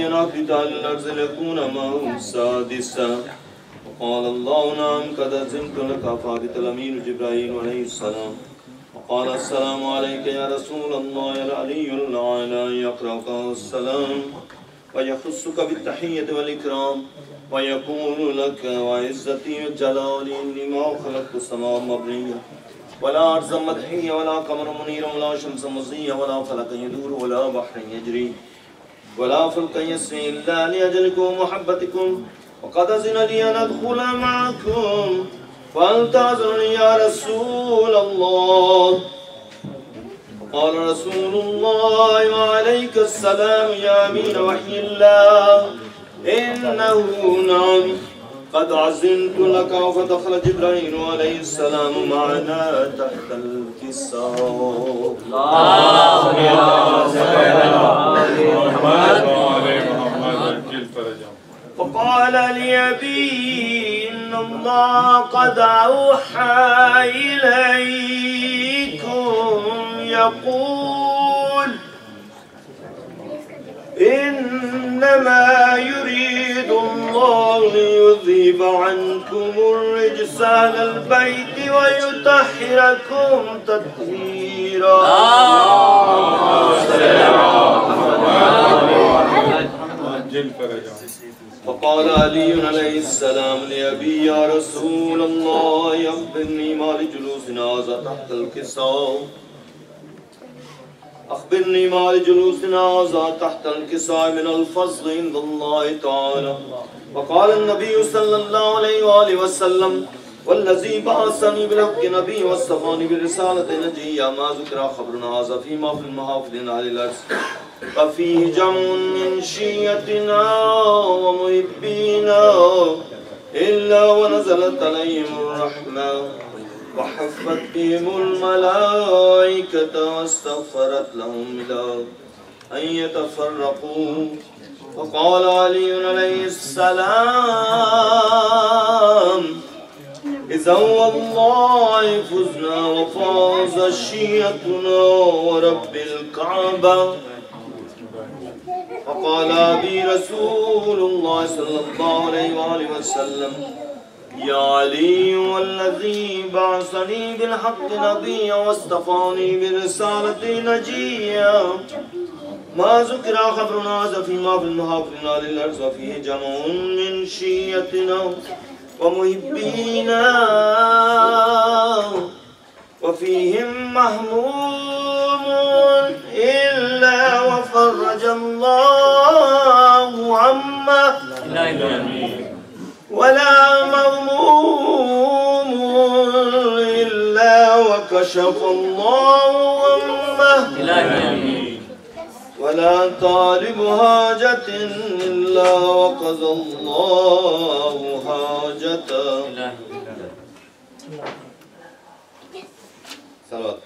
نهبط على الأرض ليكون معه سادسا. وقال الله نعم قد أذنت لك فهبط الأمين جبرائيل عليه السلام وقال السلام عليك يا رسول الله العلي الأعلى يقرأك السلام ويخصك بالتحية والإكرام ويقول لك وعزتي وجلالي إني ما خلقت السماء مبنية ولا أرض مدحية ولا قمر منير ولا شمس مضية ولا فلك يدور ولا بحر يجري ولا فلك يسري إلا لأجلكم ومحبتكم وقد أذن لي أن أدخل معكم فأنتظرني يا رسول الله. قال رسول الله وعليك السلام يا أمين وحي الله إنه نعم قد عزمت لك. فدخل جبرائيل عليه السلام معنا تحت الكساء. فقال لي أبي إن الله قد أوحى إليكم يقول إنما يريد الله ليذهب عنكم الرجس أهل البيت ويطهركم تطهيرا. فقال علي عليه السلام لأبي يا رسول الله أخبرني ما لجلوسنا هذا تحت الكساء أخبرني ما لجلوسنا هذا تحت الكساء من الفضل عند الله تعالى. وقال النبي صلى الله عليه وآله وسلم والذي بعثني بالحق نبي واصطفاني بالرسالة نجيا ما ذكر خبرنا هذا فيما في المحافل على الأرض ففيه جمع من شيعتنا ومحبينا إلا ونزلت عليهم الرحمة وحفت بهم الملائكة واستغفرت لهم إلى أن يتفرقوا. وقال علي عليه السلام إذا والله فزنا وفاز شيعتنا ورب الكعبة. وقال أبي رسول الله صلى الله عليه وآله وسلم يا علي والذي بعثني بالحق نبيا واصطفاني بالرسالة نجيا ما ذكر خبرنا هذا فيما في المحافل على الأرض وفيه جمع من شيعتنا ومحبينا وفيهم مهموم إلا وفرج الله عما ولا مغموم إلا وكشف الله عما ولا طالب حاجة إلا وقضى الله حاجته. صلوات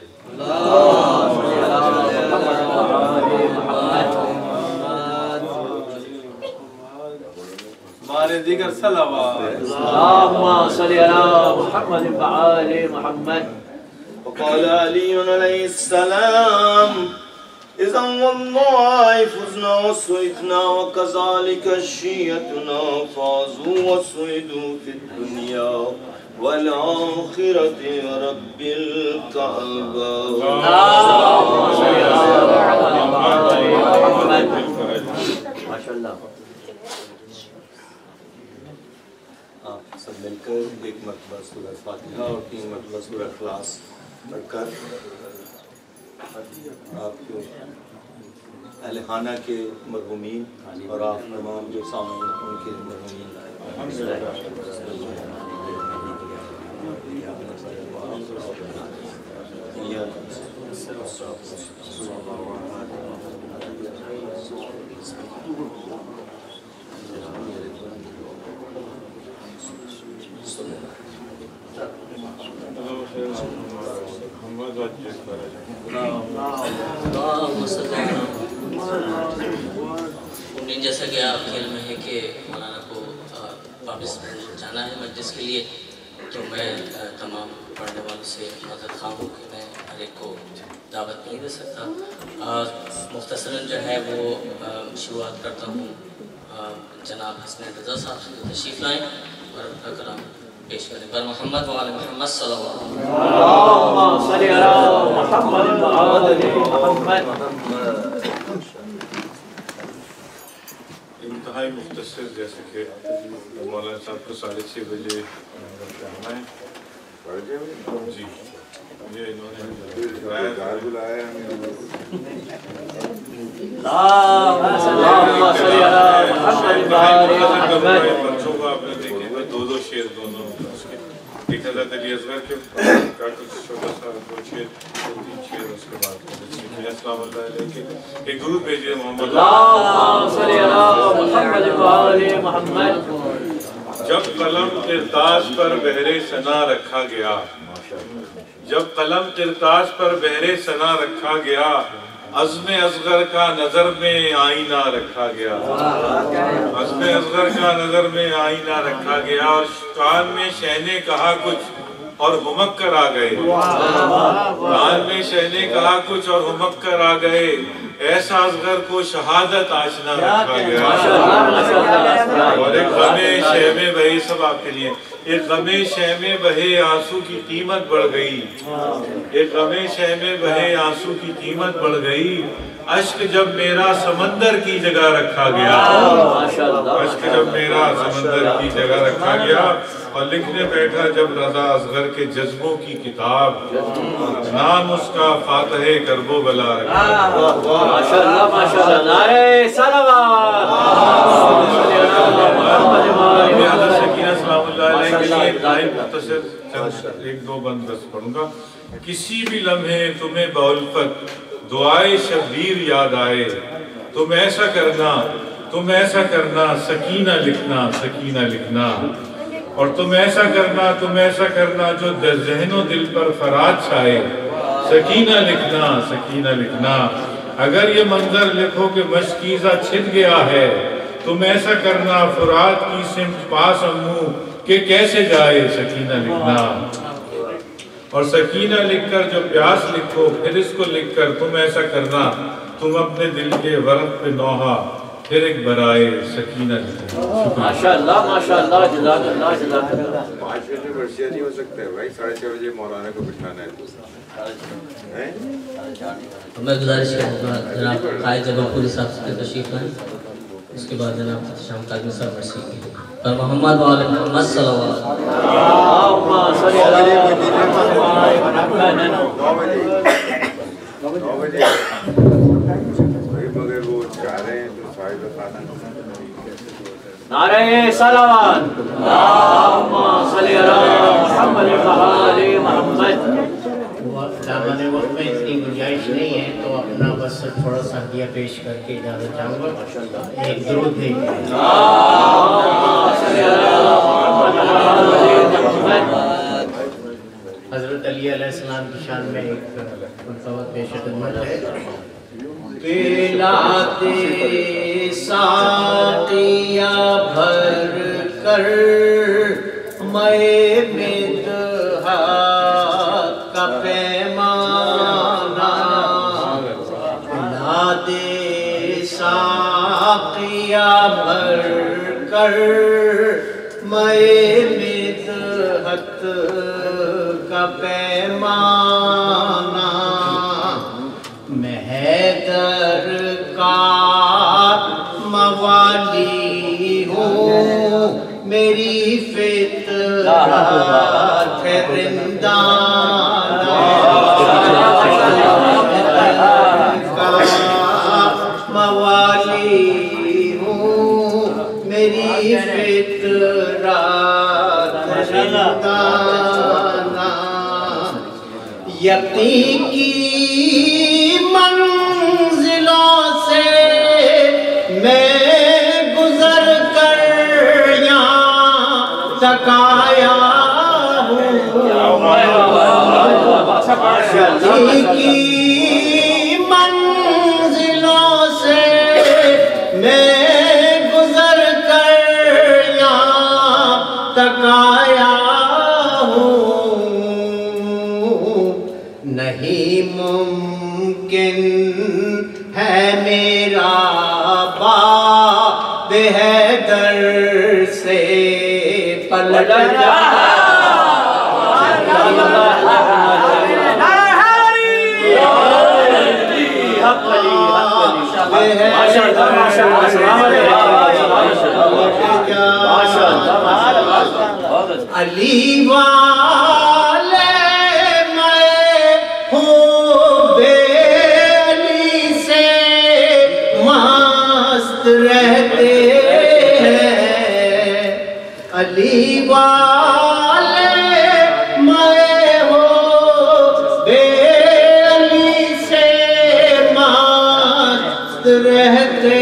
مارے دیگر صلوات اللهم صل على محمد وآل محمد. وقال علي عليه السلام إذا والله فزنا وسعدنا وكذلك شيعتنا فازوا وسعدوا في الدنيا والآخرة ورب الكعبة. اللهم صل على محمد. ما شاء الله. آپ سب مل کر ایک مرتبہ سورہ فاتحہ اور 3 مرتبہ سورہ اخلاص پڑھ کر آپ کے اہل خانہ کے مرحومین اور آپ تمام جو سامعین ان کے مرحومین جیسا کہ آپ کے علم ہے کہ مولانا کو واپس جانا ہے مجلس کے لیے، تو میں تمام پڑھنے والوں سے معذرت خواہ ہوں کہ میں ہر ایک کو دعوت نہیں دے سکتا. مختصراً جو ہے وہ شروعات کرتا ہوں جناب حسن رضا صاحب سے تشریف لائیں اور اپنا کلام پیش کریں. پر محمد و آل محمد صلی اللہ علیہ وسلم. اللهم صل على محمد وآل محمد. انتہائی مختصر، جیسے کہ مولانا صاحب کو 6:30 بجے آنا ہے. جی یہ انہوں نے بلایا ہے. اللهم صل على محمد وآل محمد. بچوں کو آپ نے دیکھے ہوئے 2 شعر دونوں اس کے، ایک حضرت علی اصغر کے کا کچھ چھوٹا سا 2 شعر 3 شعر، اس کے بعد السلام اللہ علیہ کے ایک درود بھیجیے محمد. اللهم صل على محمد وآل محمد. جب قلم قرطاس پر بحر ثنا رکھا گیا، جب قلم قرطاس پر بحر ثنا رکھا گیا، عزم اصغر کا نظر میں آئینہ رکھا گیا، عزم اصغر کا نظر میں آئینہ رکھا گیا، اور کان میں شہ نے کہا کچھ اور ہمک کر آ گئے، کان میں شہ نے کہا کچھ اور ہمک کر آ گئے، ایسا اصغر کو شہادت آشنا رکھا گیا. اور ایک غم شہ میں بہے، سب آپ کے لیے، ایک غم شہ میں بہے آنسو کی قیمت بڑھ گئی، ایک غم شہ میں بہے آنسو کی قیمت بڑھ گئی، اشک جب میرا سمندر کی جگہ رکھا گیا، اشک جب میرا سمندر کی جگہ رکھا گیا، اور لکھنے بیٹھا جب رضا اصغر کے جذبوں کی کتاب، نام اس کا فاتح کرب و بلا رکھا. ماشاءاللہ ماشاءاللہ. نعرہ صلوات. حضرت سکینہ سلام اللہ علیہ کے لیے انتہائی مختصر چند 1-2 بند بس پڑھوں گا. کسی بھی لمحے تمہیں بولفت دعائے شبیر یاد آئے، تم ایسا کرنا سکینہ لکھنا، سکینہ لکھنا، اور تم ایسا کرنا جو ذہن و دل پر فرات چھائے، سکینہ لکھنا، سکینہ لکھنا. اگر یہ منظر لکھو کہ مشکیزہ چھت گیا ہے، تم ایسا کرنا فرات کی سمت پاس امو کہ کیسے جائے، سکینہ لکھنا. اور سکینہ لکھ کر جو پیاس لکھو، پھر اس کو لکھ کر تم ایسا کرنا، تم اپنے دل کے ورق پہ نوحہ پھر ایک برائے سکینہ لکھو. ماشاءاللہ ماشاءاللہ. جزاک اللہ جزاک اللہ. 5 بجے ورشیہ نہیں ہو سکتا ہے بھائی، 6:30 بجے مولانا کو بٹھانا ہے. میں گزارش کروں گا جناب قائد جبل پوری صاحب سے تشریف لائیں، اس کے بعد جناب شام قادمی صاحب مرسی پر محمد و آل محمد صلی اللہ علیہ وسلم. اللهم صل على محمد وآل محمد. 9 بجے مگر وہ چاہ رہے ہیں تو صاحب خانہ. نعرہ صلوات. اللهم صل على محمد وآل محمد. دامن وقت میں اتنی گنجائش نہیں ہے تو اپنا بس تھوڑا سا دیا پیش کر کے اجازت چاہوں گا. ایک درود ہے. حضرت علی علیہ السلام کی شان میں ایک منصوبہ پیش خدمت ہے. پلاتے ساقیا بھر کر میں مدحت کا پیمانہ، پلاتے ساقیا بھر کر میں مدحت کا پیمانہ، حیدر کا موالی ہوں، میری فطرت ہے رندانہ، کا موالی ہوں، میری فطرت ہے رندانہ. یقین کی منزلوں سے میں گزر کر یہاں تک آیا ہوں، یقین کی منزلوں سے میں گزر کر یہاں تک آیا بے حیدر سے پلٹ جا علی والے میں ہوں بے علی سے مست رہتے ہیں علی والے میں ہوں بے علی سے مست رہتے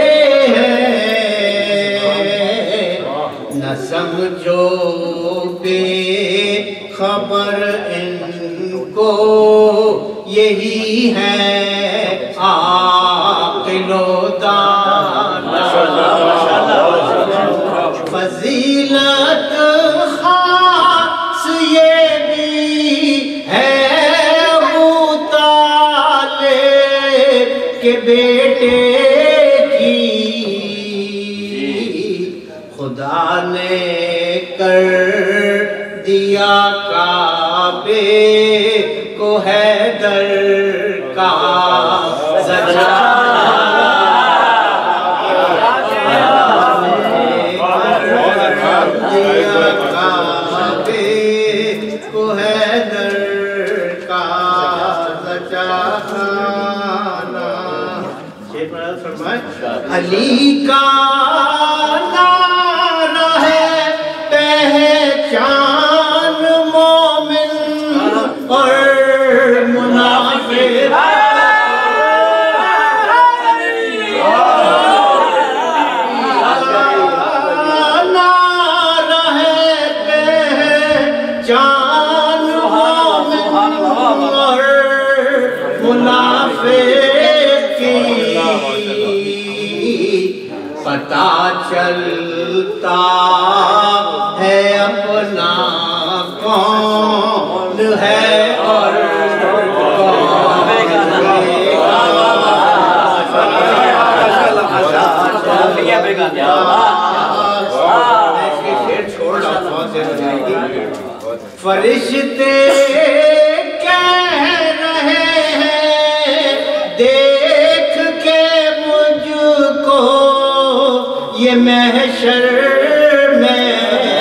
سمجھو بے خبر ان کو یہی ہے عاقل و دانا فضیلت خاص یہ بھی ہے ابو طالب کے بیٹے خدا نے کر دیا کعبے کو حیدر کا سجا دیا کعبے کو حیدر کا سجا علی کا پہچان مومن اور منافق نعرہ ہے پہچان مومن اور منافق کی پتہ چلتا ہے اپنا کون ہے اور فرشتے کہہ رہے ہیں دیکھ کے مجھ کو یہ محشر میں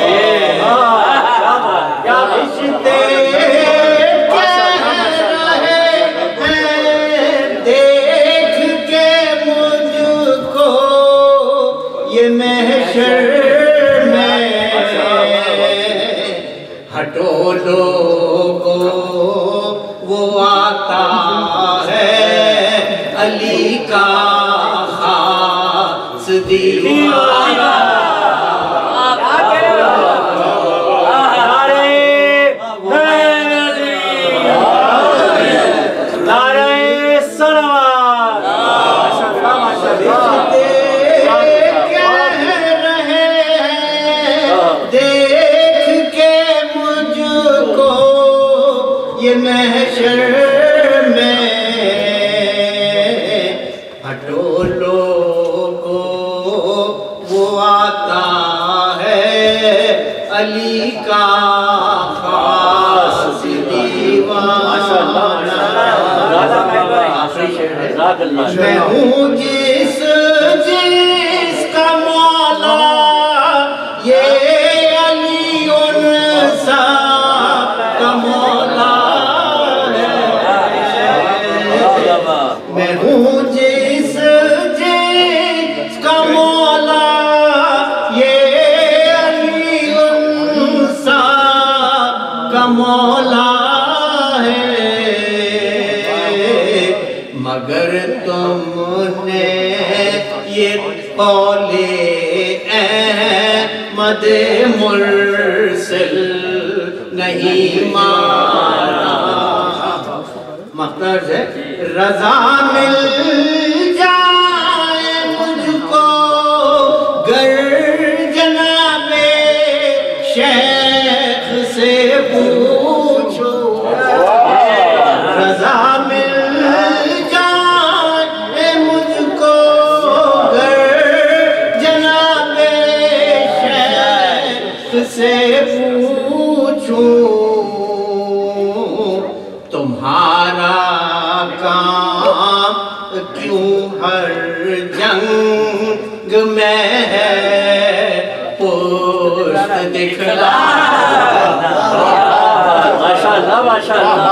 رشتے کہہ رہے ہیں دیکھ کے مجھ کو یہ محشر میں ہٹو لوگو وہ آتا ہے علی کا خاص دیوانہ محشر میں ہٹو لوگو وہ آتا ہے علی کا خاص دیوانہ میں ہوں جس کا مولا یہ علی ان سا کا مولا میں ہوں جس کا مولا یہ علی انسا کا مولا ہے مگر تم نے یہ قول احمد مرسل نہیں مانا مطلب ہے رضا مل جائے مجھ کو گر جناب شیخ سے پوچھو رضا مل جائے مجھ کو گر جناب से पूछूं तुम्हारा काम क्यों हर जंग में है पुष्ट दिखला। माशाअल्लाह माशाअल्लाह।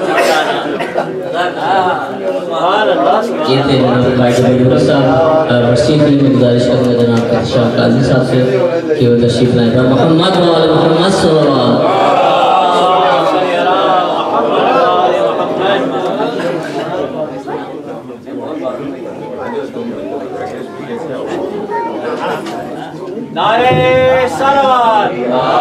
ये थे वर्षीफ की गुजारिश करूँगा जनाब शाह काजी साहब से कि वो तशरीफ लाएं। मोहम्मद वाले मोहम्मद सल्लल्लाहु नारे सलावत।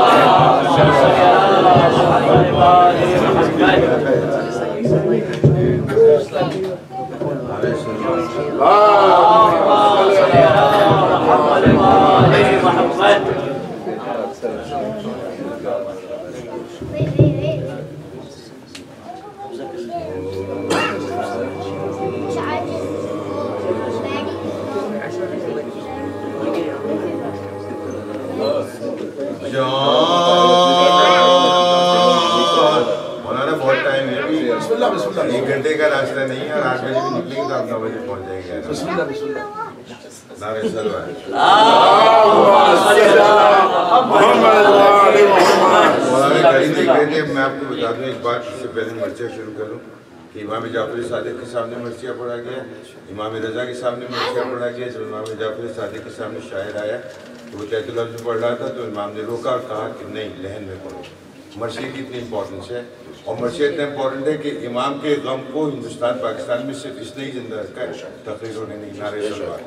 एक घंटे का रास्ता नहीं है और 8 बजे भी निकलेंगे तो आप 9 बजे पहुंच जाएंगे। नारे सलवात। मौलाना गाड़ी देख रहे थे। मैं आपको बता दूं एक बात, इससे पहले मर्चिया शुरू करूं कि इमाम जाफर सादिक के सामने मर्चिया पढ़ा गया, इमाम रजा के सामने मर्चिया पढ़ा गया। जब इमाम जाफर सादिक के सामने शायर आया तो वो तहत लफ्ज़ पढ़ रहा था तो इमाम ने रोका और कहा कि नहीं, लहन में पढ़ो। मर्चिया की इतनी इंपॉर्टेंस है और मर्चिया इतना इंपॉर्टेंट है कि इमाम के गम को हिंदुस्तान पाकिस्तान में सिर्फ इसने ही जिंदा रखा है, तकरीरों ने नहीं। नारे सलवात।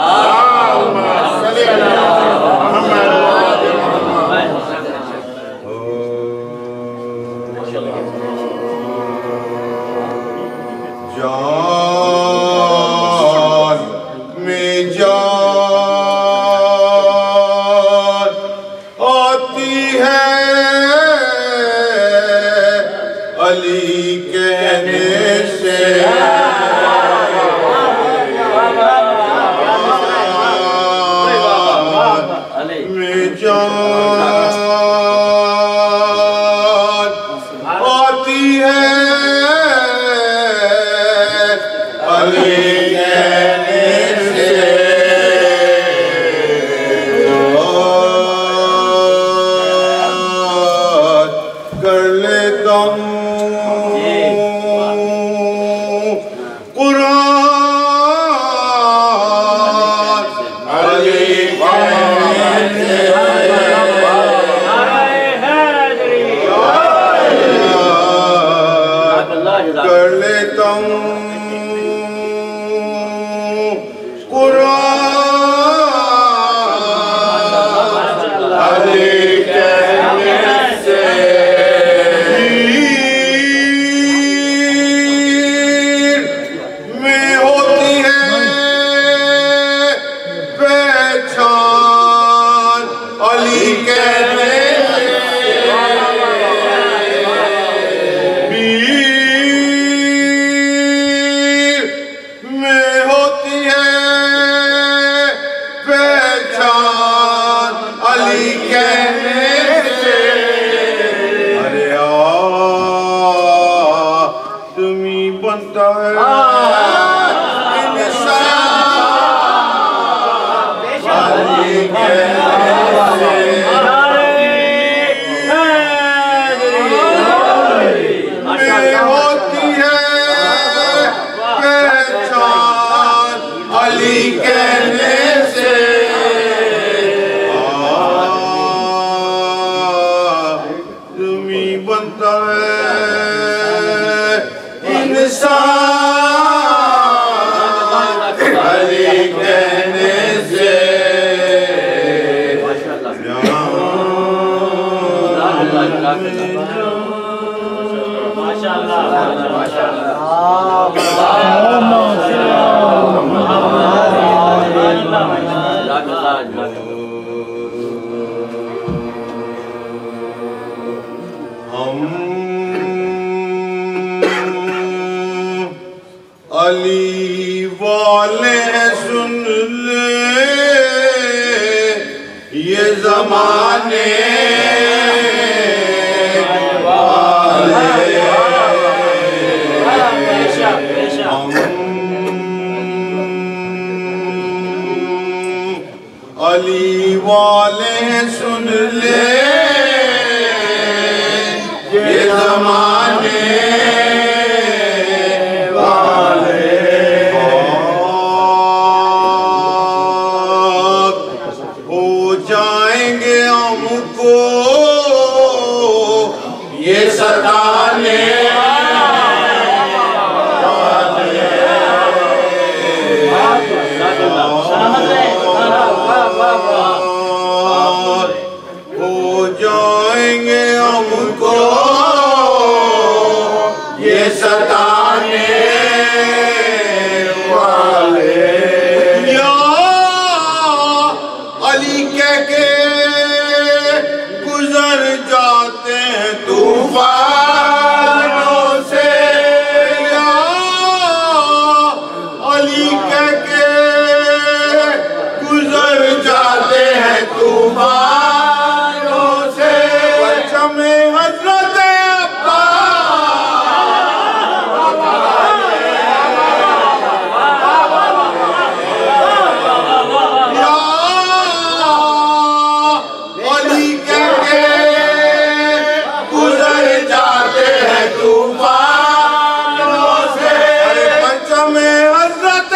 जान में जान आती है अली कहने से। में जान आती है अली कहने से। कर लेता हूँ कुरान अली कहने से। कर लेता हूँ कुरान अली कहने से। में होती है पहचान अली कहने से। में होती है पहचान अली कहने से। अरे तुम्ही बनता है इंसान अली कहने से। में होती है पहचान अली कहने से। तुम्ही बनता है इंसान अली कहने से। हम अली वाले सुन ले ये जमाने अली वाले सुन ले ये जमाने वाले हो जाएंगे हमको ये सताने हो जाएंगे हमको ये सताने वाले या अली कह के गुजर जाते हैं तूफानों से या अली कह के गुजर जाते हैं तूफानों से परचमे हजरत अली कह के गुजर जाते हैं तूफानों से परचमे हजरत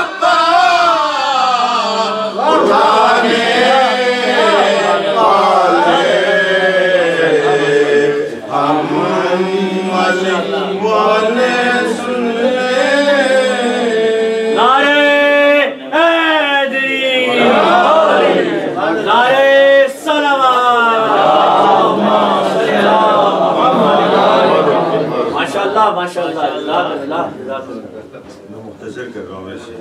मुख्तसर कर रहा हूँ वैसे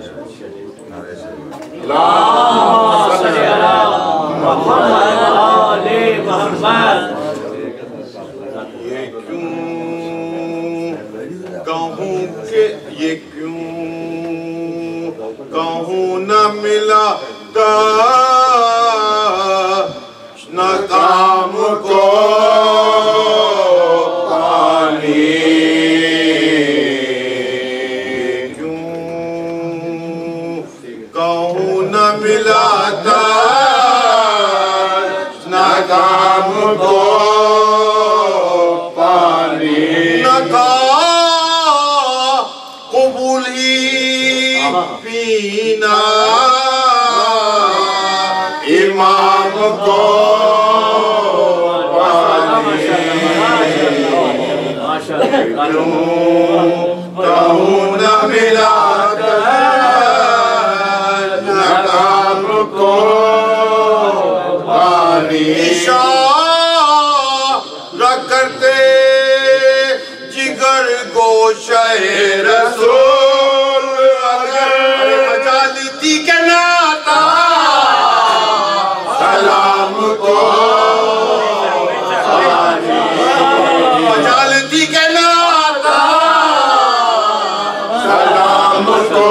ये क्यों कहूँ कि ये क्यों कहूँ न मिला न काम को मिलाता ना काम को पानी न था कबूल ही पीना इमाम को पानी क्यों कहूँ न मिलाता को पानी इशारा करते जिगर गोशे रसूल अगर बचा लीती के नाता सलाम को बचा लीती के नाता सलाम को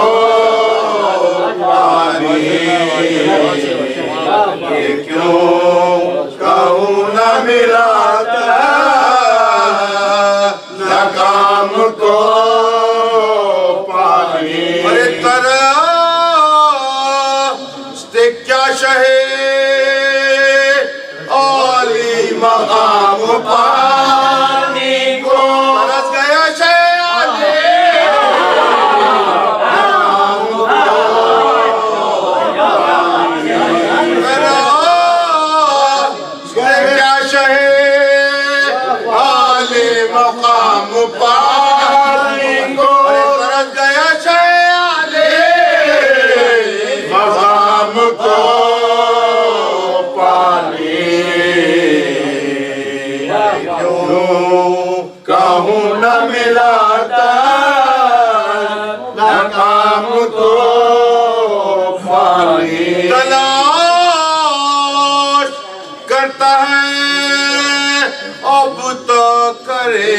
ये क्यों कहूँ न मिलाता न काम को पानी अरे तरह से क्या शहे आली मकाम पानी को तरस गया शहे मकाम पानी को तरस गया शयाले मकाम को पानी क्यों कहूँ न मिलाता न काम को पानी तलाश करता है अब तो करे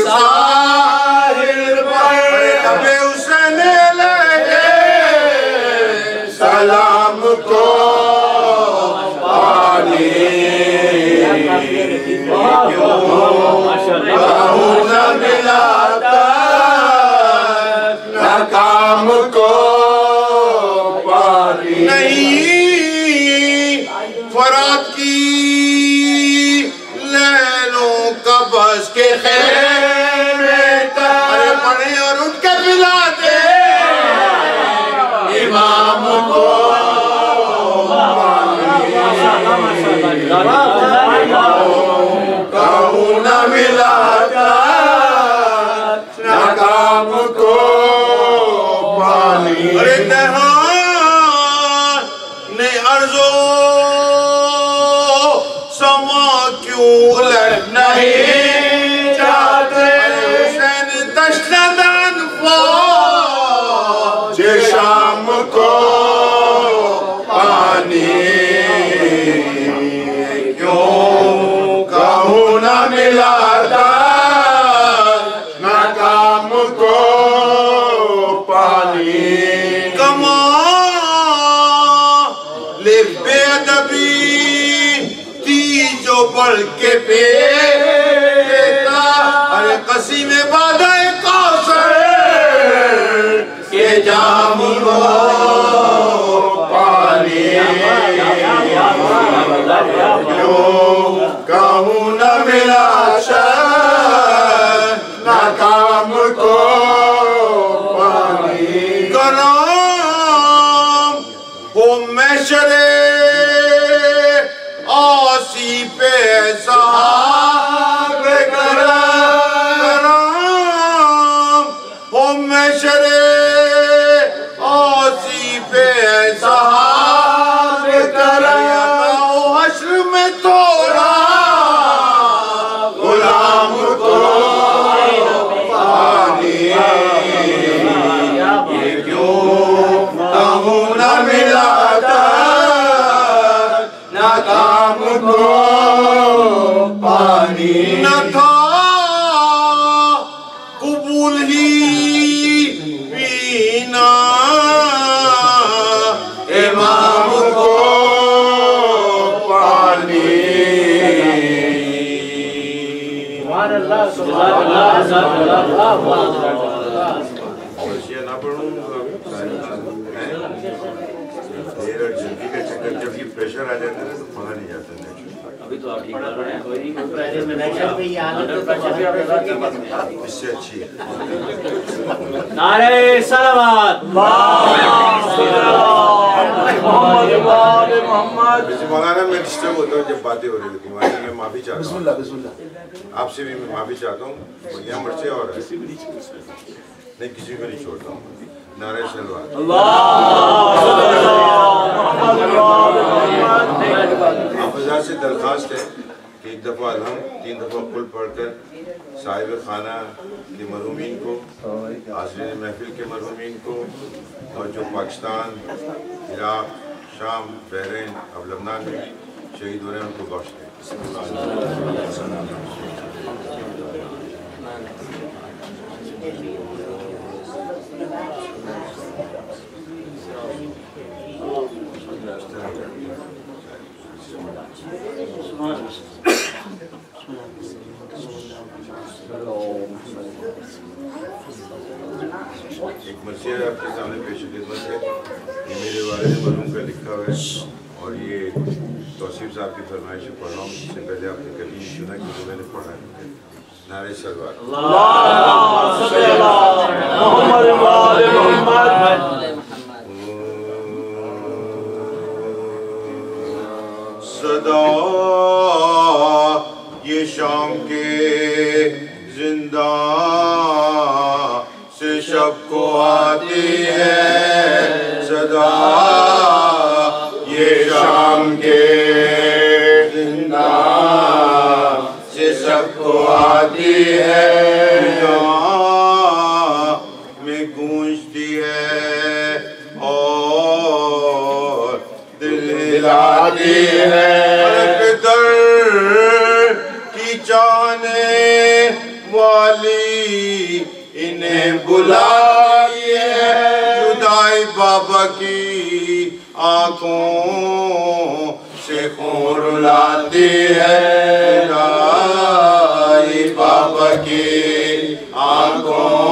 साहिर अबे हुसैन लगे सलाम को पानी فرات کی لیلوں کا بس کے خیمے ارے پڑھیں اور اٹھ کے پلا دے امام کو کہوں نہ ملا نہ کام کو پانی ارے دہان نے ارزو سما کیوں الٹ نہیں چاہتے حسین تشندن فوج شام کو پانی کیوں کہوں نہ ملاتا نہ کام کو پانی لے بے ادبی تھی جو بڑھ کے پیتا ارے قسیم بادہ کوثر کے جام کو پانی کیوں کہوں نہ ملا شاہ نہ کام کو پانی کرام ہو محشرے آسی پہ صحاب کرام ہو محشرے آسی پہ صحاب کرام حشر میں توڑا غلام کو پانی یہ کیوں کہوں نہ ملاتا نہ کام کو پانی نہ تھا قبول ہی پینا امام کو پانی سبحان اللہ سبحان اللہ سبحان اللہ نہ پڑھوں دیر اور جلدی کا چکر جب یہ پریشر آ جاتا ہے تو پڑھا نہیں جاتا ابھی تو آپ ٹھیک کر رہے ہیں کوئی نہیں اس سے اچھی ہے نعرہ صلوات ویسے مولانا میں ڈسٹرب ہوتا ہوں جب باتیں ہو رہی ہوتی ہیں میں معافی چاہتا ہوں آپ سے بھی میں معافی چاہتا ہوں یہاں مرچے اور ہے نہیں کسی کو نہیں چھوڑتا ہوں نعرہ صلوات آپ حضرات سے درخواست ہے کہ ایک دفعہ الحمد 3 دفعہ قل پڑھ کر صاحب خانہ کے مرحومین کو حاضرین محفل کے مرحومین کو اور جو پاکستان عراق شام بحرین اب لبنان میں بھی شہید ہو رہے ہیں ان کو بخش دیں ایک مرثیہ آپ کے سامنے پیش خدمت ہے یہ میرے والد مرحوم کا لکھا ہوا ہے اور یہ توصیف صاحب کی فرمائش پڑھ رہا ہوں اس سے پہلے آپ نے کبھی سنا کہ جو میں نے پڑھا ہے نعرہ صلوات صدا یہ شام کے زندہ سے شب کو آتی ہے صدا یہ شام کے زندہ سے سب کو آتی ہے میں گونجتی ہے اور دل ہلاتی ہے در کی جانے والی انہیں بلائی ہے جدائی بابا کی آنکھوں سے خون رلاتی ہے جدائی بابا کی آنکھوں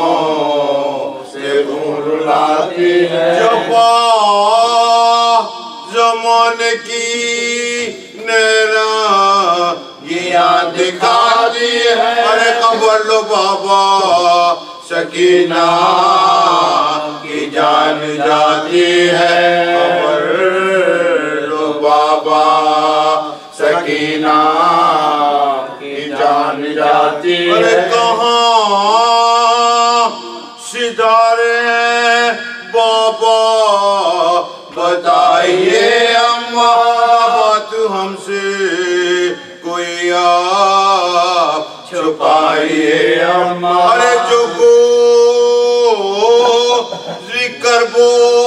سے خون رلاتی ہے جفا زمان ईमान की नैना याद दिखाती है। अरे कबर लो बाबा सकीना की जान जाती है। कबर लो बाबा सकीना की जान जाती है। अरे कहाँ सितारे हैं बाबा बताइए अम्मा, बात हमसे कोई आप छुपाइए अम्मा। अरे जो को जिक्र वो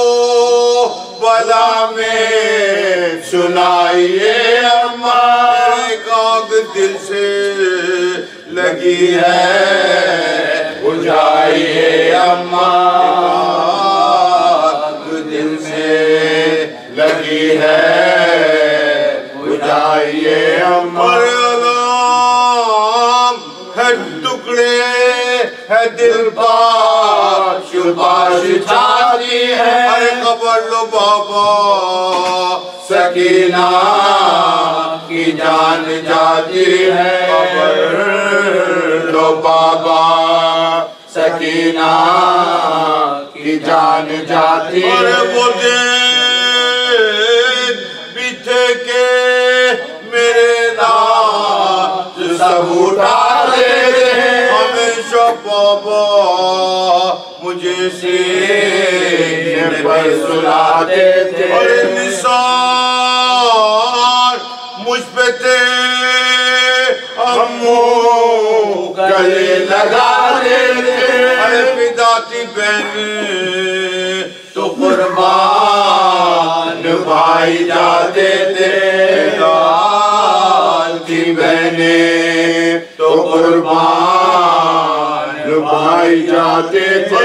बला में सुनाइए अम्मा। एक आग दिल से लगी है बुझाइए अम्मा। दिल से लगी है बुझाइए अम्मा। अलाम है टुकड़े है दिल पर शुबाश छाती है। अरे कबर लो बाबा सकीना की जान जाती है। कबर लो बाबा सकीना की जान जाती है। अरे वो दिन पीछे के मेरे नाज सब उठा देते हैं। हमेशा बाबा मुझे सीने पर सुलाते थे। अरे निसार मुझ पे थे अम्मू गले लगा देते। अरे पिदाती बहन तो कुर्बान भाई जाते थे। पिदाती बहने तो कुर्बान भाई जाते थे।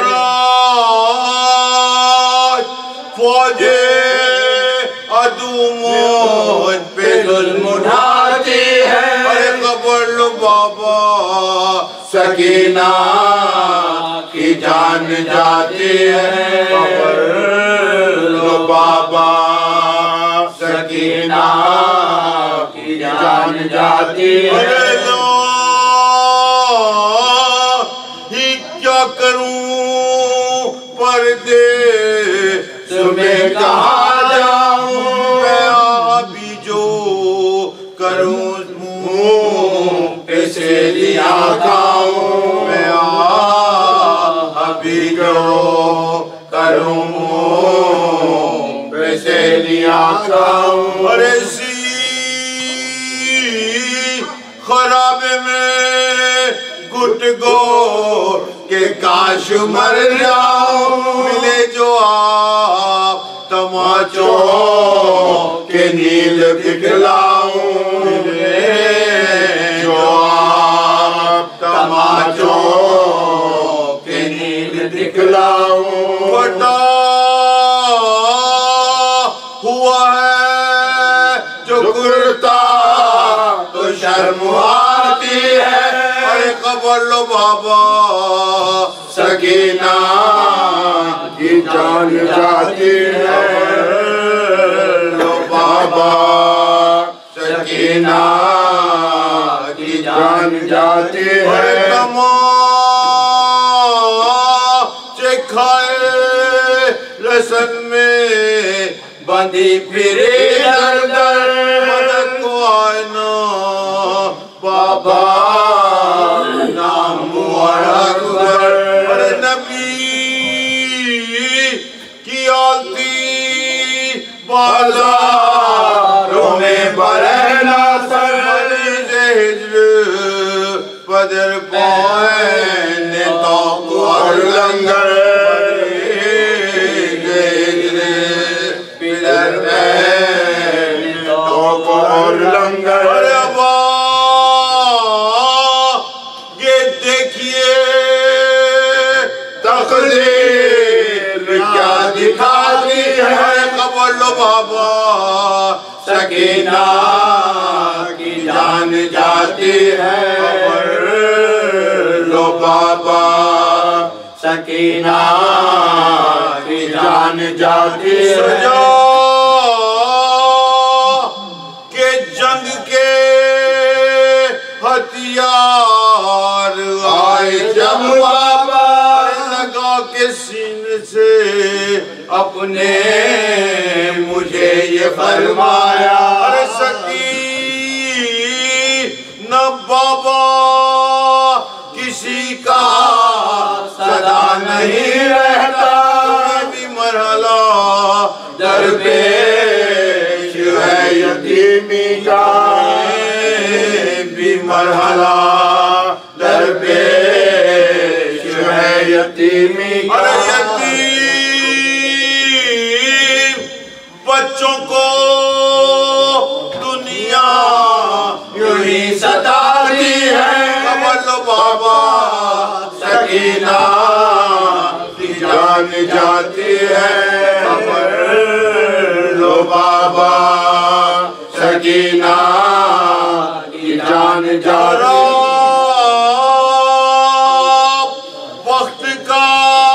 फौजे अदूमों पे जुल्म उठाती है। अरे कबर लो बाबा सकीना की जान जाती है। कबर लो बाबा सकीना की जान जाती है। अरे लो ही क्या करूं पर्दे तुम्हें कहाँ जाऊं। मैं अभी जो करूं ऐसे लिया खाऊं। मैं अभी जो करूं ऐसे लिया खाऊं। अरे सी खराबे में घुट गो के काश मर जाऊं। मिले जो आप तमाचों के नील दिखलाऊं। मिले जो आप तमाचों के नील दिखलाऊं। फटा हुआ है जो कुर्ता तो शर्म आती है। अरे कबर लो बाबा सकीना की जान जाती है। लो बाबा सकीना की जान जाती है। तमाचे खाए रसन में बंदी फिरे दर दर। मदद को आए ना बाबा नाम अकबर। अरे नबी की आलती बाजारों में बरहना सर। हिज्र पदर पौने तो और लंगर। पिलर तो और लंगर। ये देखिए तकदीर क्या दिखाती है। कबर लो बाबा सकीना की जान जाती है। कबर लो बाबा सकीना की जान जाती है। اپنے مجھے یہ فرمایا سکینہ بابا کسی کا صدا نہیں رہتا بھی مرحلہ درپیش ہے یتیمی کا بھی مرحلہ درپیش ہے یتیمی کا یتیم بچوں کو دنیا یوں ہی ستاتی ہے خبر لو بابا سکینہ کی جان جاتی ہے خبر لو بابا سکینہ کی جان جاتی وقت کا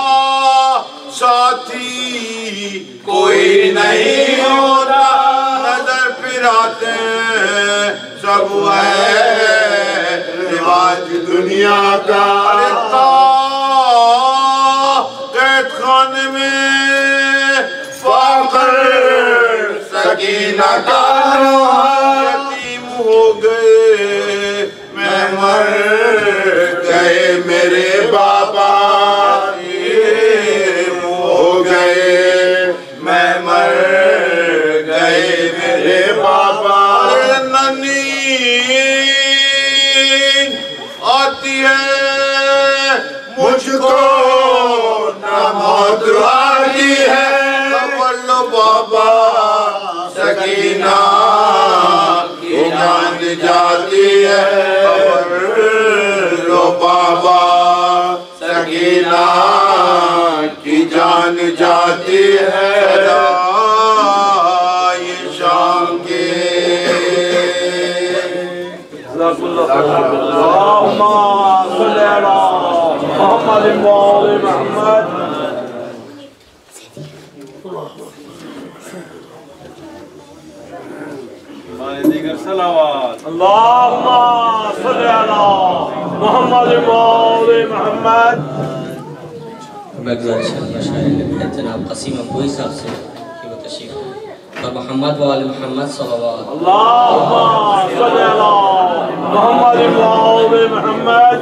ساتھی کوئی نہیں ہوتا نظر پھراتے سب ہے رواج دنیا کا قید خانے میں فاخر سکینہ کا یتیم ہو گئے میں مر گئے میرے بابا ہو گئے میں مر گئے میرے بابا ننی آتی ہے مجھ کو نہ موت آتی ہے خبر لو بابا سکینہ کی جان جاتی ہے خبر لو بابا سکینہ کی جان جاتی ہے یہ شام کے اللهم صل على محمد وآل محمد دیگر صلوات اللهم صل على محمد وآل محمد. میں گزارش کرنا شاعر جناب قسیم ابوئی صاحب سے کہ وہ تشریف اور محمد وآل محمد صلوات اللهم صل على محمد وآل محمد.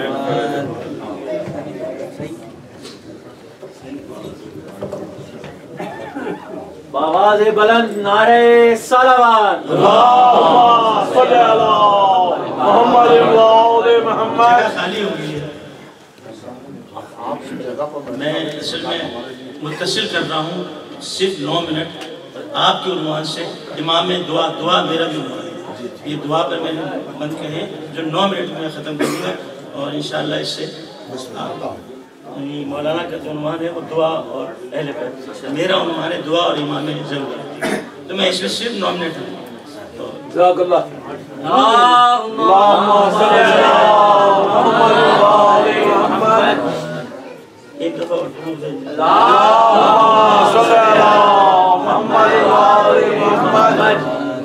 بآواز بلند نعرہ صلوات اللهم صل على محمد وآل محمد. میں اصل میں متصل کر رہا ہوں صرف 9 منٹ آپ کے عنوان سے امام دعا میرا بھی عنوان ہے. یہ دعا پر میں نے بند کہے جو 9 منٹ میں ختم کروں گا اور انشاءاللہ اس سے مولانا کا جو عنوان ہے وہ دعا اور اہل بیت. میرا عنوان ہے دعا اور امام ضرورت. تو میں اس میں صرف 9 منٹ ہوں. جزاک اللہ. اللهم صل على محمد وآل محمد. ایک دفعہ اور اللهم صل على محمد وآل محمد.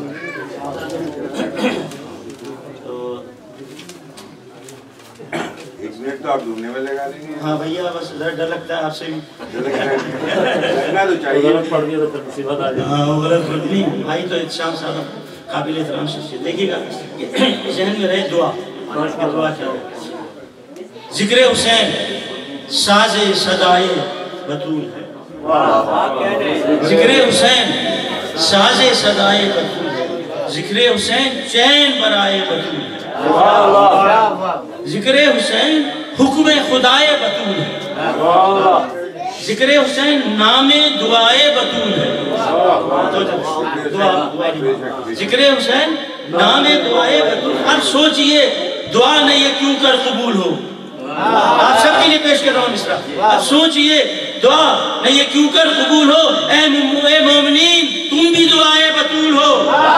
تو آپ ڈھونڈنے میں لگا دیں گے. ہاں بھیا بس ذرا ڈر لگتا ہے آپ سے بھی. لگنا تو چاہیے. ہاں غلط نہیں بھائی تو شام صاحب قابل احترام شخصیت. دیکھیے گا ذہن میں رہے دعا کیا ہے. ذکر حسین ساز صدائے بطول ہے. ذکر حسین ساز صدائے بطول ہے. ذکر حسین چین برائے بطول ہے. ذکر حسین حکم خدائے بطول ہے. ذکر حسین نام دعائے بطول ہے. ذکر حسین نام دعائے بطول. اب سوچئے دعا نے یہ کیوں کر قبول ہو. آپ سب کے لیے پیش کر رہا ہوں مصرع. اب سوچئے دعا نے یہ کیوں کر قبول ہو. اے مومنین تم بھی دعائے بطول ہو.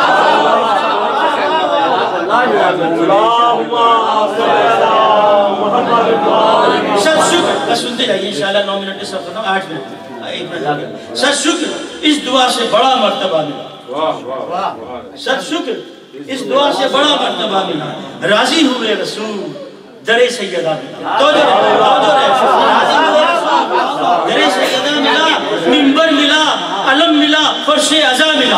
سب شکر بس سنتے جائیے انشاءاللہ 9 منٹ کے سب ختم 8 منٹ 1 منٹ آگے. سب شکر اس دعا سے بڑا مرتبہ ملا. سب شکر اس دعا سے بڑا مرتبہ ملا. راضی ہوئے رسول در سیدہ ملا. تو جو رہے راضی ہوئے رسول درے سیدہ ملا، منبر ملا، علم ملا، فرش عزا ملا.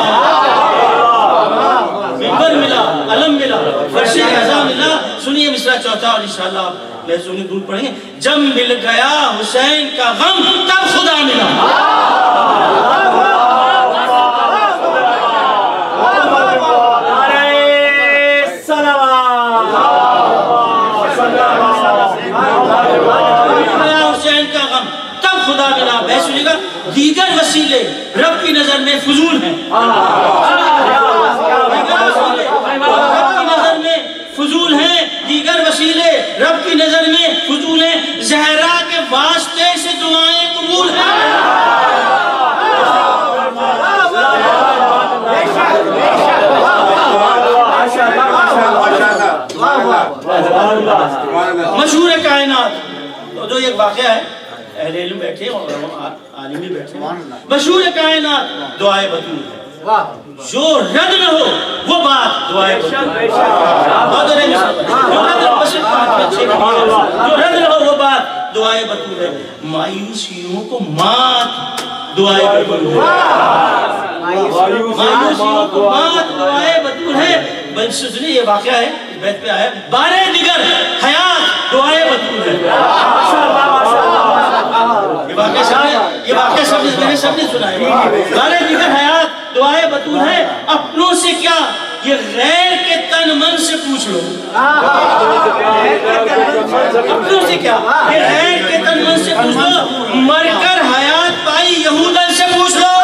منبر ملا، علم ملا، فرش عزا ملا. سنیے مصرع چوتھا اور انشاءاللہ محضونی دور پڑھیں گے. جب مل گیا حسین کا غم تب خدا ملا. خدا ملا. بحث سنیے گا. دیگر وسیلے رب کی نظر میں فضول ہیں. فضول ہیں. دیگر وسیلے رب کی نظر میں فضول ہیں. زہرا کے واسطے سے دعائیں قبول ہیں. مشہور کائنات جو ایک واقعہ ہے، اہل علم بیٹھے اور عالمی بیٹھے. مشہور کائنات دعائے بطول ہے. جو رد نہ ہو وہ بات دعائے بطول ہے. جو رد نہ ہو وہ بات دعائے بطول ہے. مایوسیوں کو مات دعائے بطول ہے. مایوسیوں کو مات دعائے بطول ہے. سنیے یہ واقعہ ہے، اس بیت پہ آیا. بارے دیگر حیات دعائے بطول ہے. یہ واقعہ سب نے سنا ہے. بارے دیگر حیات دعائے بطول ہے. اپنوں سے کیا یہ غیر کے تن من سے پوچھ لو. اپنوں سے کیا یہ غیر کے تن من سے پوچھ لو. مر کر حیات پائی یہودن سے پوچھ لو.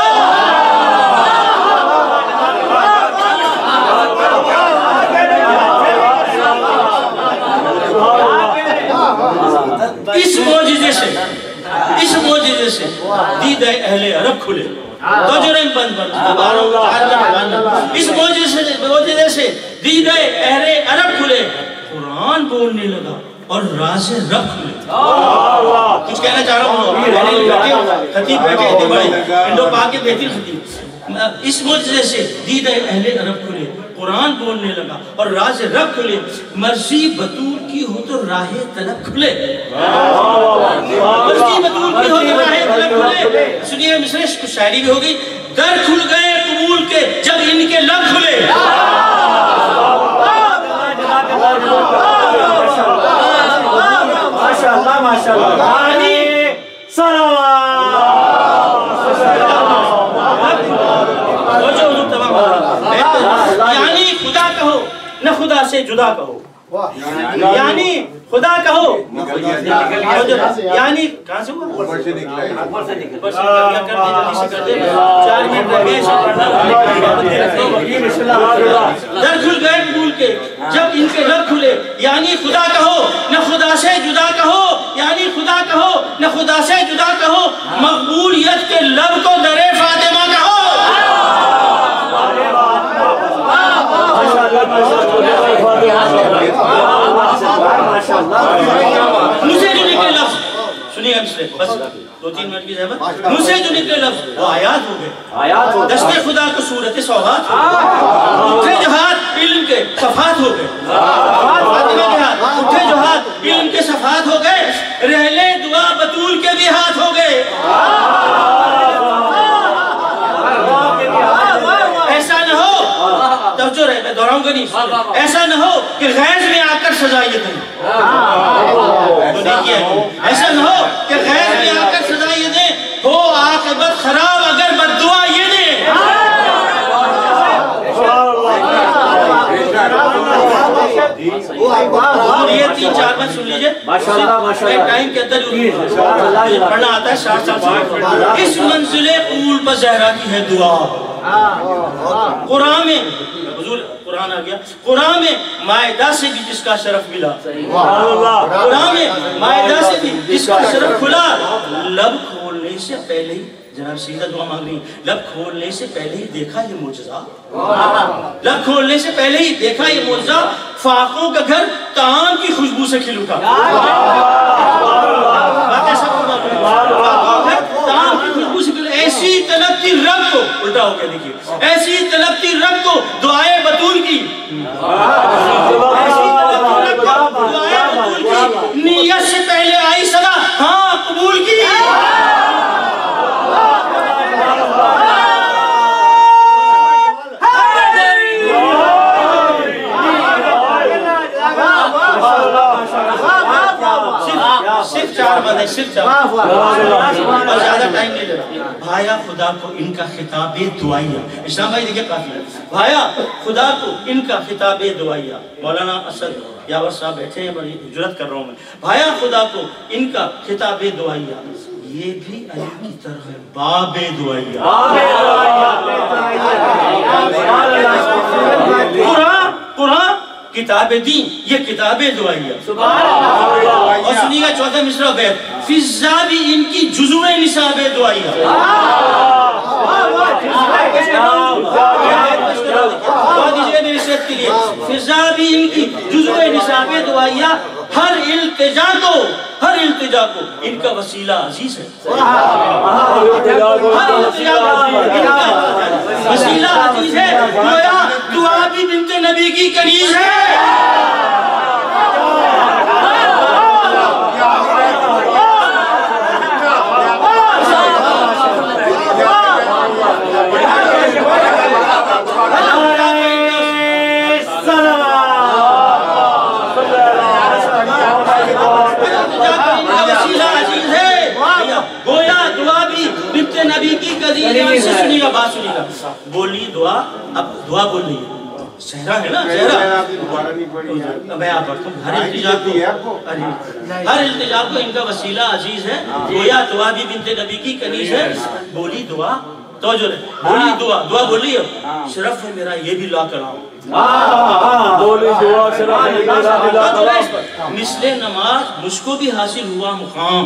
اس معجزے سے دید اہل عرب کھلے. اس معجزے سے دید اہل عرب کھلے. قرآن بولنے لگا اور راز رب کھلے. کچھ کہنا چاہ رہا ہوں. خطیب بیٹھے اتنے بڑے انڈو پاک کے بہترین خطیب. اس معجزے سے دید اہل عرب کھلے. قرآن بولنے لگا اور راز رب کھلے. مرضی بطول کی ہو تو راہ طلب کھلے. مرضی بطول کی ہو تو راہ طلب کھلے. سنیے مصرع کچھ شاعری بھی ہوگی. در کھل گئے قبول کے جب ان کے لب کھلے. ماشاءاللہ ماشاءاللہ. یعنی خدا کہو نہ خدا سے جدا کہو. یعنی خدا کہو یعنی کہاں سے ہوا؟ در کھل گئے قبول کے جب ان کے لب کھلے. یعنی خدا کہو نہ خدا سے جدا کہو. یعنی خدا کہو نہ خدا سے جدا کہو. مقبولیت کے لب کو در فاطمہ کہو. منہ سے جو نکلے لفظ سنیے گا مصرع بس 2-3 منٹ کی زحمت. منہ سے جو نکلے لفظ وہ آیات ہو گئے. دست خدا کو صورت سوغات ہو گئے. اٹھے جو ہاتھ علم کے صفحات ہو گئے. فاطمہ کے ہاتھ اٹھے جو ہاتھ علم کے صفحات ہو گئے. رحلے دعا بطول کے بھی ہاتھ ہو گئے. ایسا نہ ہو توجہ رہے میں دہراؤں گا نہیں. ایسا نہ ہو کہ غیظ میں آ کر سزا یہ دیں. ایسا نہ ہو کہ غیظ میں آ کر سزا یہ دیں. ہو عاقبت خراب اگر بددعا یہ دیں. یہ 3-4 منٹ سن لیجئے. ٹائم کے اندر پڑھنا آتا ہے 60 سال سے. اس منزل قبول پر زہرا کی ہے دعا. قرآن میں حضور قرآن آ گیا. قرآن میں مائدہ سے بھی جس کا شرف ملا. قرآن میں مائدہ سے بھی جس کا شرف کھلا. لب کھولنے سے پہلے ہی جناب سیدہ دعا مانگ رہی. لب کھولنے سے پہلے ہی دیکھا یہ معجزہ. لب کھولنے سے پہلے ہی دیکھا یہ معجزہ. فاقوں کا گھر طعام کی خوشبو سے کھل اٹھا. ایسی طلبتی رب کو الٹا ہو کے دیکھیے. ایسی طلبتی رب کو دعائے بطول کی. ایسی طلبتی رب کو دعائے بطول کی. نیت سے پہلے آئی صدا ہاں قبول کی. مرحبا ہے صرف اور زیادہ ٹائم نہیں لے رہا. بھایا خدا کو ان کا خطاب دعائیہ. اسلام بھائی دیکھیں کافی ہے. بھایا خدا کو ان کا خطاب دعائیہ. مولانا اسد یاور صاحب بیٹھے ہیں, بڑی ہجرت کر رہا ہوں میں. بھایا خدا کو ان کا خطاب دعائیہ, یہ بھی علی کی طرح ہے باب دعائیہ. قرآن کتاب دین, یہ کتاب دعائیہ. اور سنیے گا چوتھا مصرع بیت, فضا بھی ان کی جزو نصاب دعائیہ. دعا دیجئے میری صحت کے لیے. فضا بھی ان کی جزو نصاب دعائیہ, ہر التجا کو ان کا وسیلہ عزیز ہے. ہر التجا کو ان کا وسیلہ عزیز ہے. گویا دعا بھی بنت نبی کی کنیز ہے. نبی کی قدیر سے سنی گا, بات سنی گا. بولی دعا, اب دعا بول رہی ہے. صحرا ہے نا, صحرا میں آپ پڑھتا ہوں. ہر التجا کو ان کا وسیلہ عزیز ہے. گویا دعا بھی بنت نبی کی کنیز ہے. بولی دعا توجہ رہے, بولی دعا, دعا بول رہی ہے. شرف ہے میرا یہ بھی لا کراؤں. بولی دعا شرف ہے میرا بھی لا کراؤں. مثل نماز مجھ کو بھی حاصل ہوا مقام,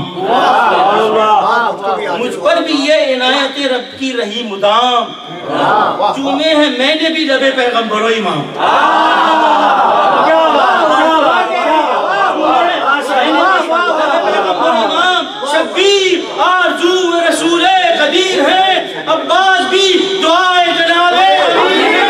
مجھ پر بھی یہ عنایت رب کی رہی مدام. چومے ہیں میں نے بھی لبے پیغمبر و امام. شبیر آرزو رسول قدیر ہے, عباس بھی دعائے جناب امیر ہے.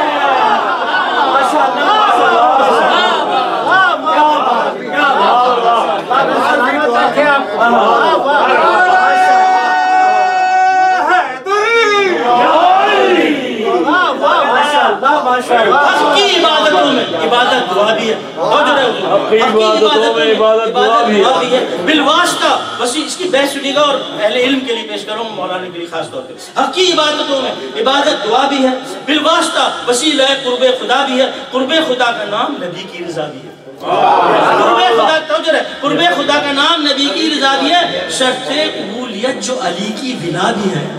حق کی عبادتوں میں عبادت دعا بھی ہے. حق کی عبادتوں میں عبادت دعا بھی ہے. بالواسطہ بس اس کی بحث سنیے گا, اور اہل علم کے لیے پیش کروں, مولانا کے لیے خاص طور پہ. حق کی عبادتوں میں عبادت دعا بھی ہے. بالواسطہ وسیلہ قرب خدا بھی ہے. قرب خدا کا نام نبی کی رضا بھی ہے. قرب خدا کا نام نبی کی رضا بھی ہے. شرط قبولیت جو علی کی بنا بھی ہے.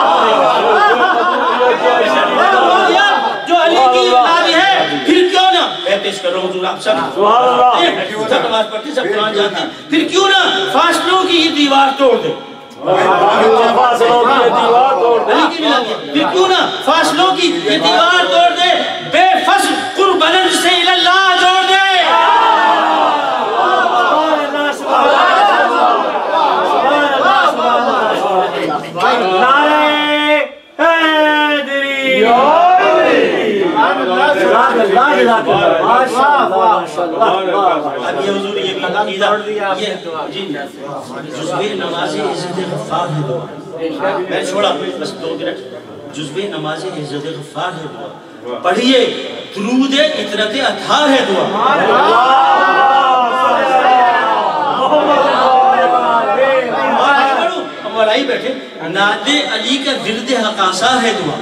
جو علی کی بنا بھی ہے. پھر کیوں نہ میں پیش کر رہا ہوں حضور, آپ سب نماز پڑھتے, سب قرآن جانتے ہیں. پھر کیوں نہ فاصلوں کی یہ دیوار توڑ دے. پھر کیوں نہ فاصلوں کی یہ دیوار توڑ دے. بے فصل قربانند سے اللہ جوڑ دے. اب یہ حضور یہ بھی عقیدہ, جزوِ نماز عزت غفار ہے دعا. میں چھوڑا بس 2 منٹ. جزوِ نماز عزت غفار ہے دعا. پڑھیے درود اطرت اطہار ہے دعا. مولائی بیٹھے, ناد علی کا ورد حقاسا ہے دعا.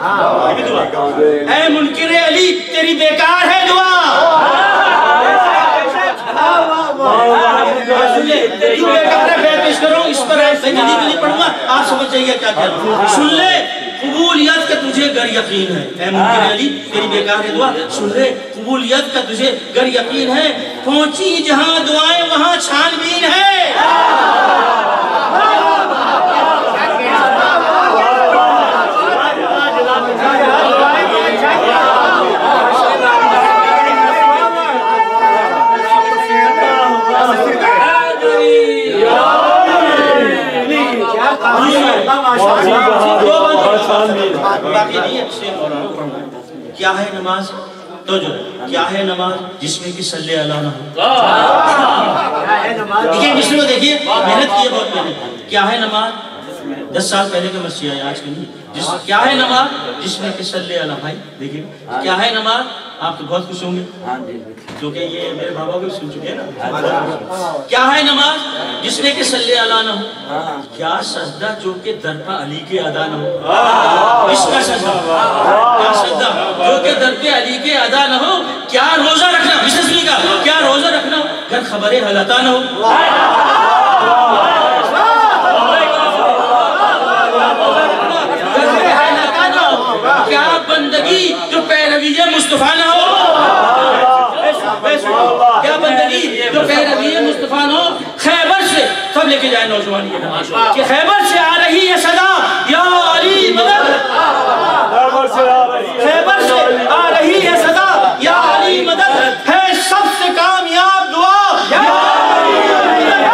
اے منکر علی تیری بیکار ہے دعا. تیری بیکار ہے, میں پیش کروں اس پر میں جلدی جلدی پڑھوں گا, آپ سمجھ جائیے کیا کہہ رہا ہوں. سن لے قبولیت کا تجھے گر یقین ہے. اے منکر علی تیری بیکار ہے دعا. سن لے قبولیت کا تجھے گر یقین ہے. پہنچی جہاں دعائیں وہاں چھان بین ہے. کیا ہے نماز؟ تو جو کیا ہے نماز جس میں کہ صلی اللہ نہ ہو. دیکھئے مصر کو دیکھئے, محنت کی ہے, بہت محنت. کیا ہے نماز 10 سال پہلے کا مرثیہ ہے, آج کے نہیں. کیا ہے نماز جس میں کہ صلی اللہ, بھائی دیکھئے کیا ہے نماز آپ تو بہت خوش ہوں گے کیونکہ یہ میرے بابا کو سن چکے ہیں نا. کیا ہے نماز؟ جس میں کہ صلی اللہ نہ ہو. کیا سجدہ جو کہ در پہ علی کے ادا نہ ہو. اس کا سجدہ. کیا سجدہ جو کہ در پہ علی کے ادا نہ ہو. کیا روزہ رکھنا بسنسلی کا کیا روزہ رکھنا گھر خبریں حلتا نہ ہو. کیا بندگی جو پیروی مصطفیٰ نہ ہو. کیا بندگی جو پیروی مصطفیٰ نہ ہو. خیبر سے سب لے کے جائیں نوجوان کہ خیبر سے آ رہی ہے صدا یا علی مدد. خیبر سے آ رہی ہے صدا یا علی مدد ہے سب سے کامیاب دعا یا علی مدد.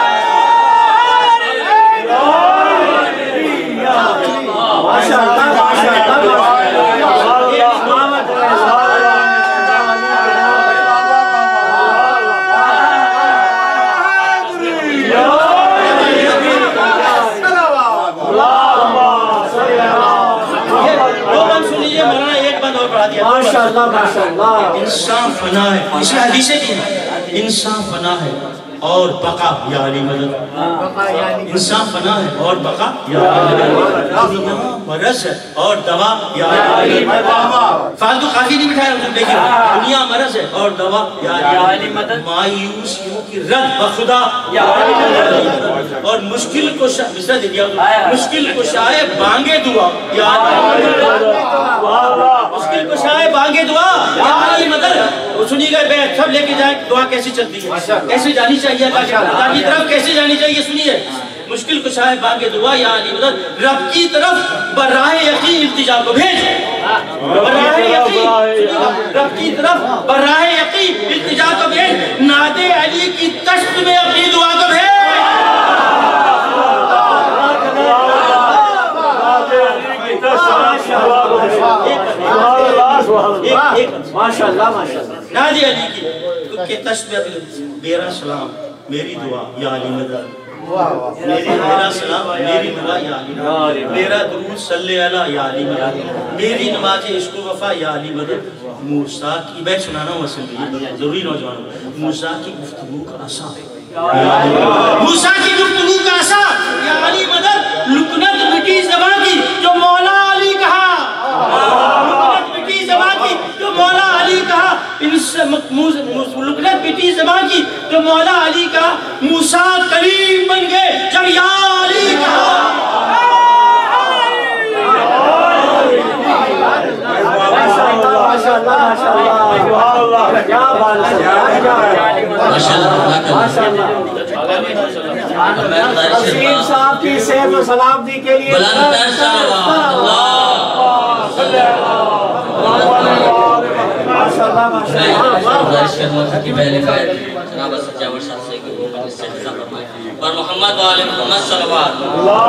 انسان فنا ہے. اس میں حدیثیں بھی ہیں. انسان فنا ہے اور بقا یا علی مدد. انسان فنا ہے اور بقا یا علی مدد. دنیا مرض ہے اور دوا یا علی مدد. فالتو کافی نہیں بٹھایا ہم دیکھیں. دنیا مرض ہے اور دوا یا علی مدد. مایوسیوں کی رد بخدا یا علی مدد. اور مشکل کو مصرع دے دیا مشکل کو شائع بانگے دعا یا علی مدد. مشکل کو شائع بانگے دعا یا علی مدد. سنی گئے بیت سب لے کے جائیں دعا کیسی چلتی ہے کیسے جانی چاہیے اللہ کی طرف کیسے جانی چاہیے. سنیے مشکل کشائے بانگے دعا یا علی مدد رب کی طرف براہ یقین التجا کو بھیج. براہ یقین رب کی طرف براہ یقین التجا کو بھیج. ناد علی کی تشت میں اپنی دعا کو بھیج. ماشاءاللہ نادی علی کی تشت میں میرا سلام میری دعا یا علی مدد. میرا سلام میری دعا یا علی مدد. میرا درود صلی اللہ یا علی مدد. میری نماز عشق و وفا یا علی مدد. موسیٰ کی بیت سنانا ہوں اصل ضروری نوجوانوں. موسیٰ کی گفتگو کا عصا موسیٰ کی گفتگو کا عصا یا علی مدد. لکنت مٹی زبان کی جو مولا علی کہا. لکنت مٹی زبان کی جو مولا علی کہا. لکنت مٹی زبان کی جو مولا علی کہا. موسیٰ کلیم بن گئے جب یا علی کہا. حسین صاحب کی صحت و سلامتی کے لیے اور محمد والے محمد صلوات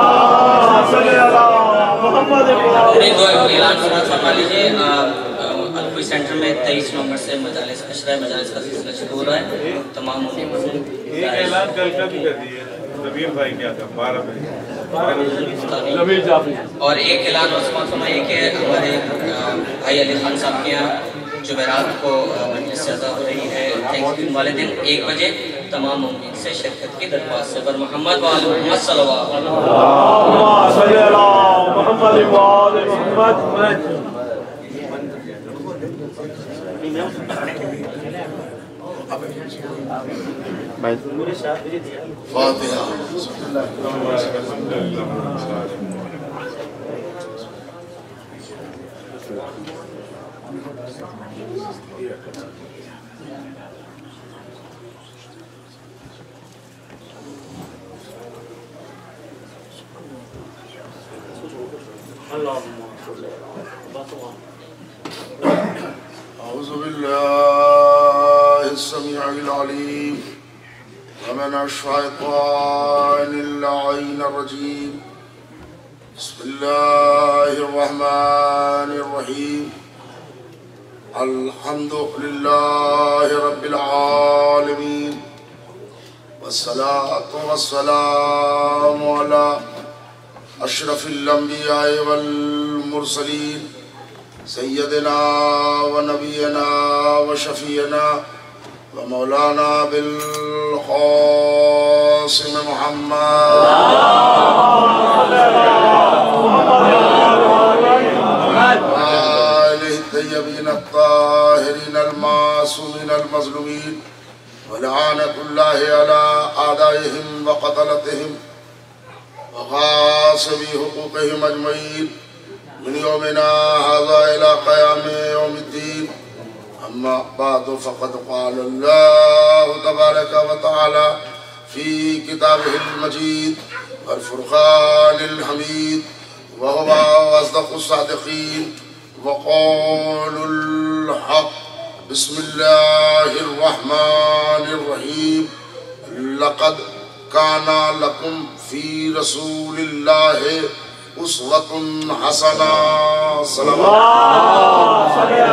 اعلان فرما لیجیے. الفی سینٹر میں 23 نومبر سے مجالس اشرہ مجالس کا سلسلہ شروع ہو رہا ہے. تمام اعلان کل کا بھی کر دیے نبیر بھائی کیا تھا 12 بجے. اور ایک اعلان عثمان فرمائیے کہ ہمارے بھائی علی خان صاحب کے یہاں جمعرات کو مجلس سے ادا ہو رہی ہے تھینکس گیونگ والے دن 1 بجے. تمام مومنین سے شرکت کی درخواست ہے. پر محمد وآل محمد صلوات اللہم صلی علی محمد وآل محمد. فاتحہ. أعوذ بالله السميع العليم ومن الشيطان اللعين الرجيم. بسم الله الرحمن الرحيم. الحمد لله رب العالمين والصلاة والسلام على أشرف الأنبياء والمرسلين سیدنا و نبینا و شفیعنا و مولانا بالقاسم محمد وآلہ الطیبین الطاہرین المعصومین المظلومین ولعنت اللہ علی اعدائهم وقتلتهم وغاصبی حقوقهم اجمعین من یومنا هذا الى قیام یوم الدین. اما بعد فقد قال اللہ تبارک و تعالی فی کتابہ المجید والفرقان الحمید وهو أصدق الصادقين وقول الحق. بسم الله الرحمن الرحيم. لقد كان لكم في رسول الله أسوة حسنة. صلى الله عليه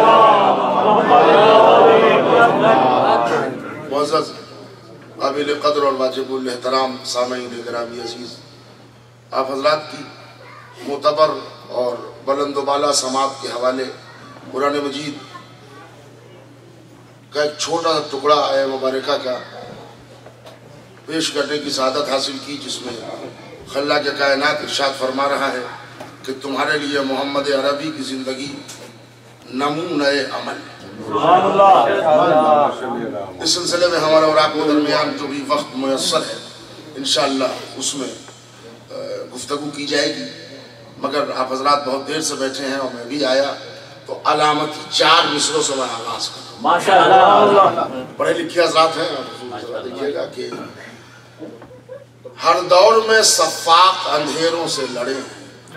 وسلم. معزز قابل قدر اور واجب الاحترام سامعین گرامی عزیز، آپ حضرات کی معتبر اور بلند و بالا سماعت کے حوالے قرآن مجید کا ایک چھوٹا ٹکڑا آیہ مبارکہ کا پیش کرنے کی سعادت حاصل کی، جس میں خلاق کائنات ارشاد فرما رہا ہے کہ تمہارے لیے محمد عربی کی زندگی نمونۂ عمل. اس سلسلے میں ہمارا اور آپ کے درمیان جو بھی وقت میسر ہے انشاءاللہ اس میں گفتگو کی جائے گی، مگر آپ حضرات بہت دیر سے بیٹھے ہیں اور میں بھی آیا تو علامتی 4 مصروں سے میں آغاز کروں. پڑھے لکھے حضرات ہیں، ذرا دیکھیے گا کہ ہر دور میں صفاق اندھیروں سے لڑے ہیں،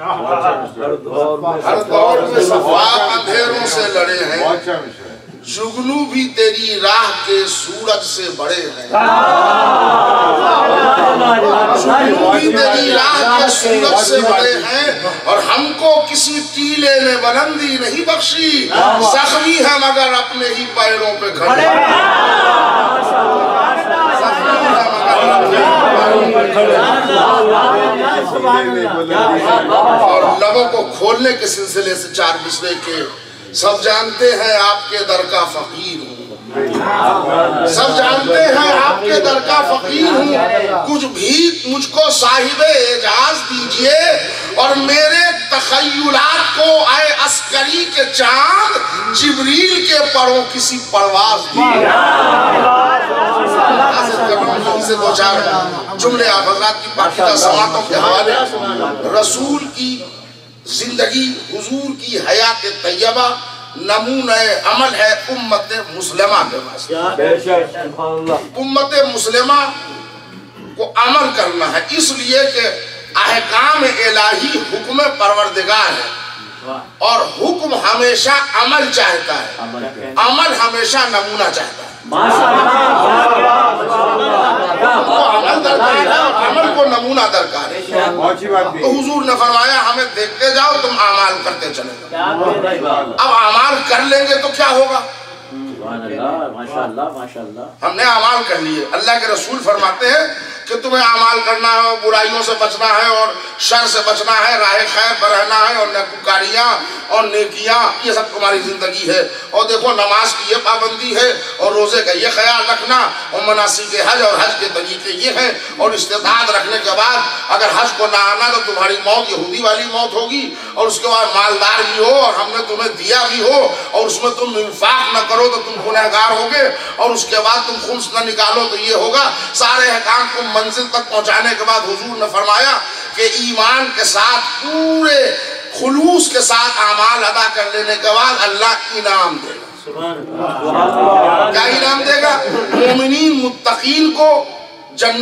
ہر دور میں صفاق اندھیروں سے لڑے ہیں، جگنو بھی تیری راہ کے سورج سے بڑے ہیں، جگنو بھی تیری راہ کے سورج سے بڑے ہیں، اور ہم کو کسی ٹیلے نے بلندی نہیں بخشی، زخمی ہے مگر اپنے ہی پیروں پہ کھڑے ہیں. اور لبوں کو کھولنے کے سلسلے سے 4 مصرے کے سب جانتے ہیں آپ کے در کا فقیر ہوں، سب جانتے ہیں آپ کے در کا فقیر ہوں، کچھ بھیک مجھ کو صاحب اعجاز دیجئے، اور میرے تخیلات کو اے عسکری کے چاند جبریل کے پروں کسی پرواز دیجئے. سے 2-4 جملے آپ حضرات کی پاکیزہ سماعتوں کے حوالے. رسول کی زندگی، حضور کی حیات طیبہ نمونہ عمل ہے امت مسلمہ کے واسطے. امت مسلمہ کو عمل کرنا ہے، اس لیے کہ احکام الہی حکم پروردگار ہے، اور حکم ہمیشہ عمل چاہتا ہے، عمل ہمیشہ نمونہ چاہتا ہے. عمل کو نمونہ درکار ہے. تو حضور نے فرمایا ہمیں دیکھتے جاؤ، تم اعمال کرتے چلے جاؤ. اب اعمال کر لیں گے تو کیا ہوگا؟ ہم نے اعمال کر لیے. اللہ کے رسول فرماتے ہیں کہ تمہیں اعمال کرنا ہے، برائیوں سے بچنا ہے اور شر سے بچنا ہے، راہ خیر پر رہنا ہے، اور نیکوکاریاں اور نیکیاں یہ سب تمہاری زندگی ہے. اور دیکھو نماز کی یہ پابندی ہے، اور روزے کا یہ خیال رکھنا، اور مناسک حج اور حج کے طریقے یہ ہیں، اور استطاعت رکھنے کے بعد اگر حج کو نہ آنا تو تمہاری موت یہودی والی موت ہوگی، اور اس کے بعد مالدار بھی ہو اور ہم نے تمہیں دیا بھی ہو اور اس میں تم انفاق نہ کرو تو تم گنہگار ہوگے، اور اس کے بعد تم خمس نہ نکالو تو یہ ہوگا. سارے احکام کو منزل تک پہنچانے کے بعد حضور نے فرمایا کہ ایمان کے ساتھ پورے خلوص کے ساتھ اعمال ادا کر لینے کے بعد اللہ انعام دے گا. کیا انعام دے گا؟ مومنین متقین کو جنت